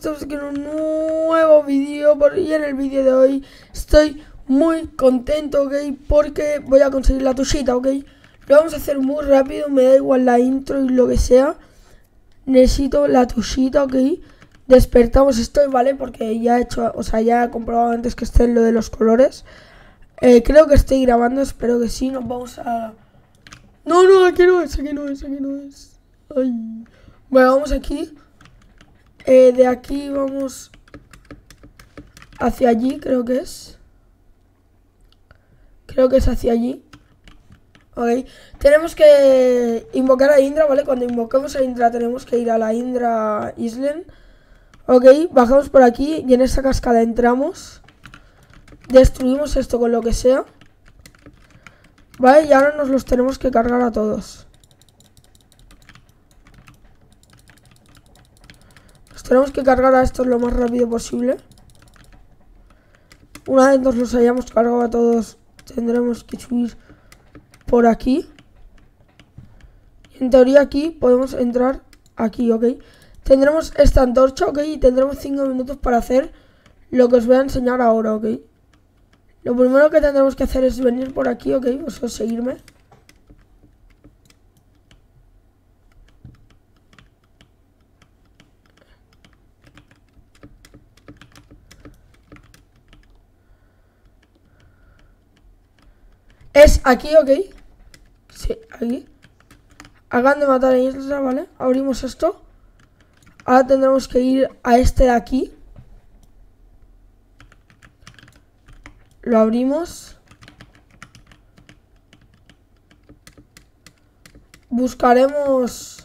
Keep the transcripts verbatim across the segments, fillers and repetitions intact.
estamos aquí en un nuevo vídeo y en el vídeo de hoy estoy muy contento, ¿ok? Porque voy a conseguir la tushita, ¿ok? Lo vamos a hacer muy rápido, me da igual la intro y lo que sea. Necesito la tushita, ¿ok? Despertamos esto, ¿vale? Porque ya he hecho, o sea, ya he comprobado antes que esté lo de los colores. Eh, creo que estoy grabando, espero que sí, nos vamos a... No, no, aquí no es, aquí no es, aquí no es. Ay. Bueno, vamos aquí. Eh, de aquí vamos hacia allí, creo que es. Creo que es hacia allí. Ok. Tenemos que invocar a Indra, ¿vale? Cuando invoquemos a Indra tenemos que ir a la Indra Island. Ok, bajamos por aquí y en esa cascada entramos. Destruimos esto con lo que sea. Vale, y ahora nos los tenemos que cargar a todos. Nos tenemos que cargar a estos lo más rápido posible. Una vez nos los hayamos cargado a todos, tendremos que subir por aquí. En teoría aquí podemos entrar aquí, ¿ok? Tendremos esta antorcha, ¿ok? Y tendremos cinco minutos para hacer lo que os voy a enseñar ahora, ¿ok? Lo primero que tendremos que hacer es venir por aquí, ¿ok? O sea, seguirme. Es aquí, ¿ok? Sí, aquí. Hagan de matar a Isla, ¿vale? Abrimos esto. Ahora tendremos que ir a este de aquí. Lo abrimos. Buscaremos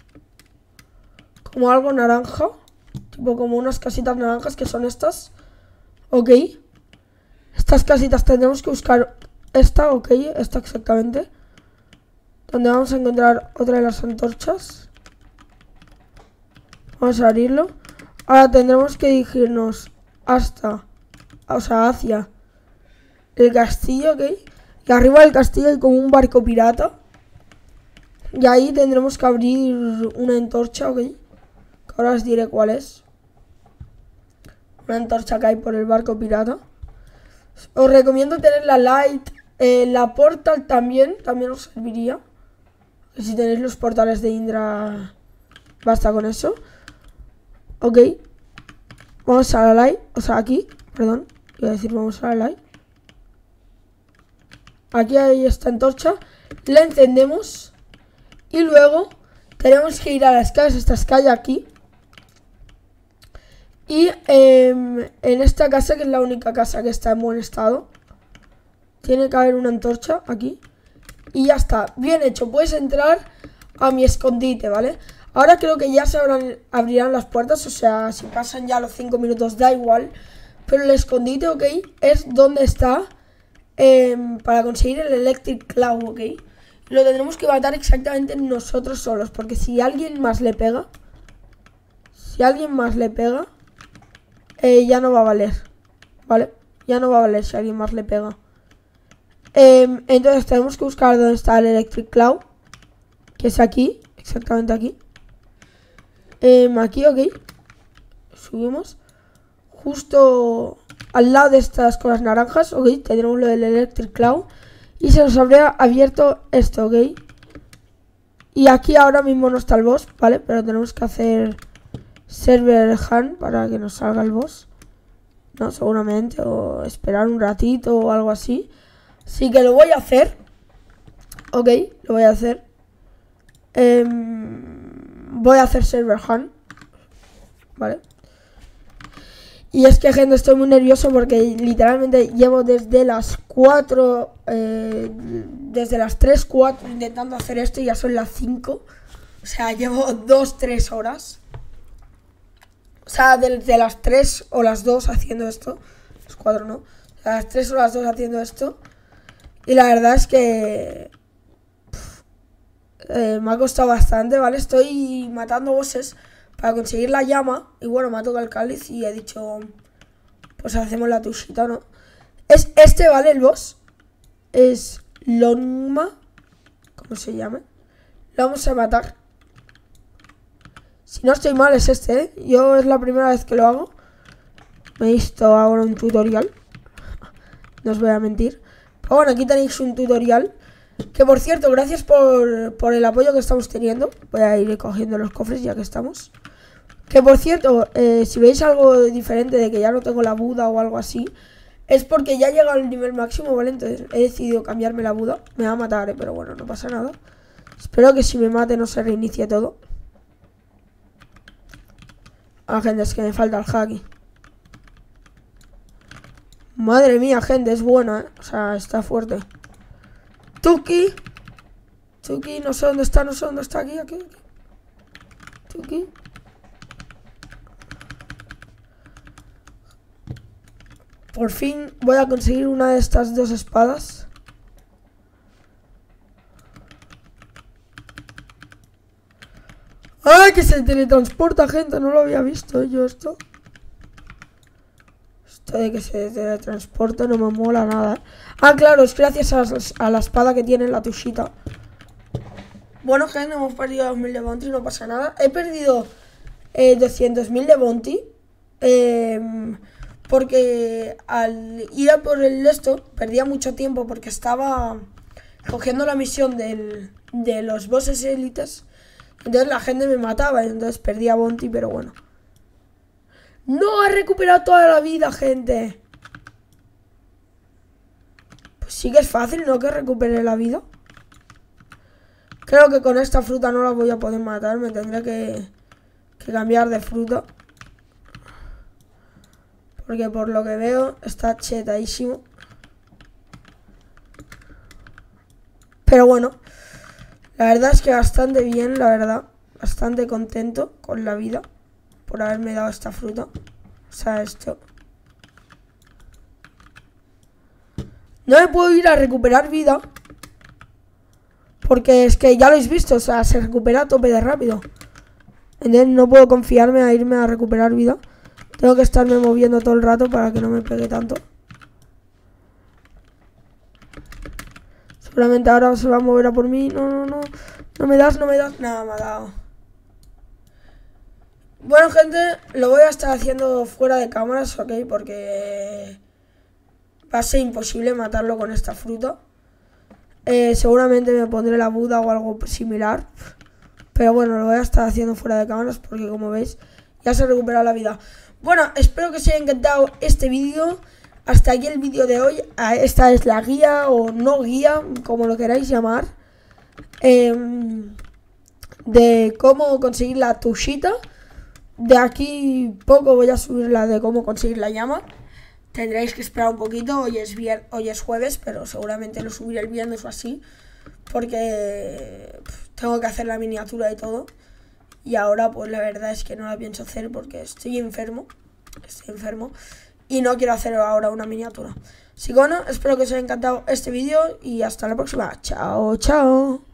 como algo naranja. Tipo como unas casitas naranjas que son estas. Ok. Estas casitas tendremos que buscar esta, ok. Esta exactamente. Donde vamos a encontrar otra de las antorchas. Vamos a abrirlo. Ahora tendremos que dirigirnos hasta, o sea, hacia el castillo, ¿ok? Y arriba del castillo hay como un barco pirata. Y ahí tendremos que abrir una antorcha, ¿ok? Que ahora os diré cuál es. Una antorcha que hay por el barco pirata. Os recomiendo tener la light. Eh, la portal también, también os serviría. Si tenéis los portales de Indra, basta con eso. Ok. Vamos a la light. O sea, aquí, perdón. Iba a decir vamos a la light. Aquí hay esta antorcha. La encendemos. Y luego tenemos que ir a las calles. Esta calle aquí. Y eh, en esta casa, que es la única casa que está en buen estado, tiene que haber una antorcha aquí. Y ya está, bien hecho. Puedes entrar a mi escondite, ¿vale? Ahora creo que ya se abran, abrirán las puertas. O sea, si pasan ya los cinco minutos da igual. Pero el escondite, ok, es donde está eh, para conseguir el Electric Cloud, ok. Lo tendremos que matar exactamente nosotros solos. Porque si alguien más le pega Si alguien más le pega eh, ya no va a valer, ¿vale? Ya no va a valer si alguien más le pega. Eh, entonces tenemos que buscar dónde está el Electric Cloud, que es aquí, exactamente aquí. Eh, aquí, ok. Subimos. Justo al lado de estas cosas naranjas, ok. Tendremos lo del Electric Cloud. Y se nos habría abierto esto, ok. Y aquí ahora mismo no está el boss, ¿vale? Pero tenemos que hacer server hunt para que nos salga el boss. No, seguramente. O esperar un ratito o algo así. Así que lo voy a hacer. Ok, lo voy a hacer. Eh, voy a hacer server hunt. Vale. Y es que, gente, estoy muy nervioso porque literalmente llevo desde las cuatro, eh, desde las tres, cuatro intentando hacer esto y ya son las cinco. O sea, llevo dos, tres horas. O sea, desde las tres o las dos haciendo esto. Las cuatro no. A las tres o las dos haciendo esto. Y la verdad es que pff, eh, me ha costado bastante, ¿vale? Estoy matando bosses para conseguir la llama. Y bueno, me ha tocado el cáliz y he dicho, pues hacemos la tushita, ¿no? Es este, ¿vale? El boss es Longma, ¿cómo se llama? Lo vamos a matar. Si no estoy mal es este, ¿eh? Yo es la primera vez que lo hago. Me he visto ahora un tutorial. No os voy a mentir. Pero bueno, aquí tenéis un tutorial. Que por cierto, gracias por, por el apoyo que estamos teniendo. Voy a ir cogiendo los cofres ya que estamos. Que por cierto, eh, si veis algo diferente de que ya no tengo la Buda o algo así, es porque ya he llegado al nivel máximo, ¿vale? Entonces he decidido cambiarme la Buda. Me va a matar, ¿eh? Pero bueno, no pasa nada. Espero que si me mate no se reinicie todo. Ah, gente, es que me falta el haki. Madre mía, gente, es buena, ¿eh? O sea, está fuerte. Tuki. Tuki, no sé dónde está, no sé dónde está. Aquí, aquí, aquí. Tuki. Por fin voy a conseguir una de estas dos espadas. ¡Ay, que se teletransporta, gente! No lo había visto yo esto. Esto de que se teletransporta no me mola nada. Ah, claro, es gracias a, a la espada que tiene la Tushita. Bueno, gente, hemos perdido dos mil de bounty, no pasa nada. He perdido eh, doscientos mil de bounty. Eh, porque al ir a por el esto, perdía mucho tiempo porque estaba cogiendo la misión del, de los bosses élites. Entonces la gente me mataba y entonces perdía bounty, pero bueno. ¡No! ¡Ha recuperado toda la vida, gente! Pues sí que es fácil, ¿no? Que recupere la vida. Creo que con esta fruta no la voy a poder matar. Me tendré que, que cambiar de fruta. Porque por lo que veo está chetadísimo. Pero bueno, la verdad es que bastante bien, la verdad. Bastante contento con la vida por haberme dado esta fruta. O sea, esto. No me puedo ir a recuperar vida. Porque es que ya lo habéis visto, o sea, se recupera a tope de rápido. Entonces no puedo confiarme a irme a recuperar vida. Tengo que estarme moviendo todo el rato para que no me pegue tanto. Seguramente ahora se va a mover a por mí. No, no, no. No me das, no me das. Nada, me ha dado. Bueno, gente, lo voy a estar haciendo fuera de cámaras, ¿ok? Porque va a ser imposible matarlo con esta fruta. Eh, seguramente me pondré la Buda o algo similar. Pero bueno, lo voy a estar haciendo fuera de cámaras porque como veis ya se recupera la vida. Bueno, espero que os haya encantado este vídeo. Hasta aquí el vídeo de hoy. Esta es la guía o no guía, como lo queráis llamar, eh, de cómo conseguir la Tushita. De aquí poco voy a subir la de cómo conseguir la llama. Tendréis que esperar un poquito. Hoy es, vier hoy es jueves, pero seguramente lo subiré el viernes o así. Porque pff, tengo que hacer la miniatura y todo. Y ahora pues la verdad es que no la pienso hacer porque estoy enfermo. Estoy enfermo. Y no quiero hacer ahora una miniatura. Así que bueno, espero que os haya encantado este vídeo. Y hasta la próxima. Chao, chao.